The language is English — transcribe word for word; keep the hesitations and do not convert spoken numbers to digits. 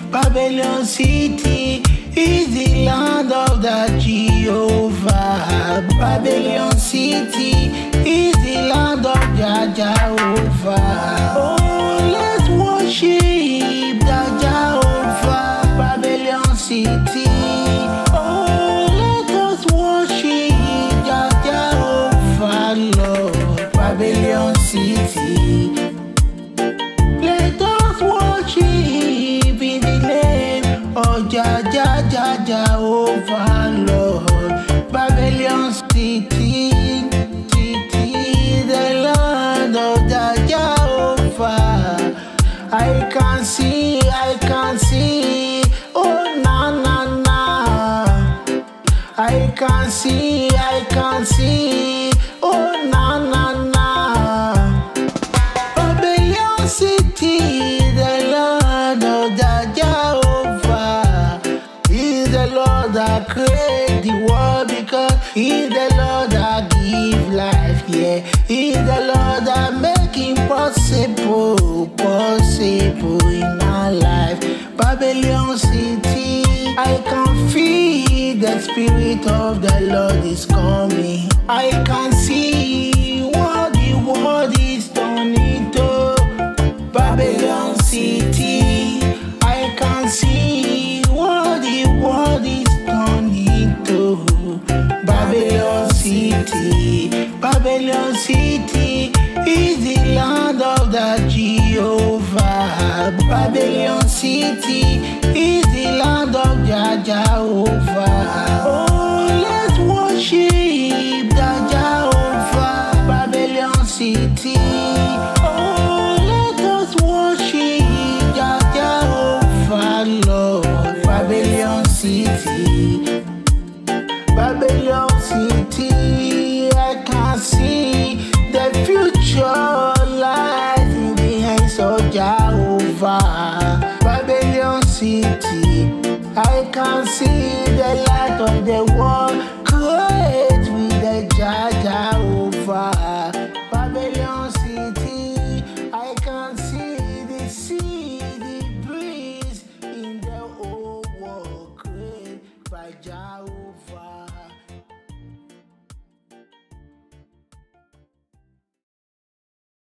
Babylon City is the land of the Jehovah. Babylon City is the land of the Jehovah. Oh, let's worship the Jehovah. Babylon City. Oh, let us worship the Jehovah, Lord. Babylon City. Let us worship in the name of Jah Jah Jah Jehovah, Lord. Babylon City, City, the land of the Jehovah. I can see, I can see, oh na na na. I can see, I can see, oh na na na. Babylon City, the land of the Jehovah. He's the Lord that created the world, because He's the Lord that give life, yeah. He's the Lord that make impossible possible in our life. Babylon City, I can feel the Spirit of the Lord is coming. I can see what the world is turning to. Babylon City, I can see what the world is turning to. Babylon City, Babylon City is the land of the Jehovah. Babylon City is the land of the Jehovah. Oh, let's worship the Jehovah. Babylon City. Oh, let us worship the Jehovah, Lord. Babylon City. Babylon City, I can see the future lies in the hands of Jehovah. Babylon City, I can see the light of the world create with the Jah Jehovah. Babylon City, I can see the sea, the breeze in the whole world created by Jehovah.